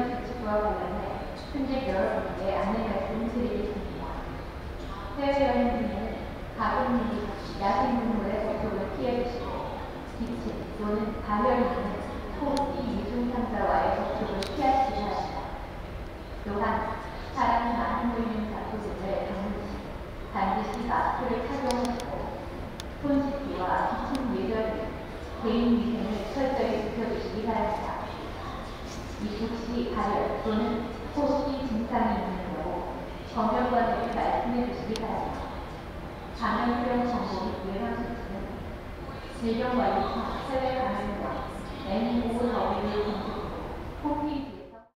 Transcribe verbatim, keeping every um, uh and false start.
규칙과 관련해 현재 여러분께 안내 말씀 드리겠습니다. 해외여행 중에는 가족 및 야생동물의 접촉을 피해주시고 기침 또는 발열이 있는 호흡기 이중 상자와의 접촉을 피하시기 바랍니다. 또한 사람이 많이 모이는 곳을 방문 시 반드시 마스크를 착용하시고 손 씻기와 기침 예절 등 개인 위생을 철저히 지켜주시기 바랍니다. 입국 시 발열 또는 호흡기 증상이 있는 경우 정형관에게 말씀해 주시기 바랍니다. 감염병 정보 및 예방 수칙은 질병관리청 해외 감염병 엔 오 더블유 공식 호흡기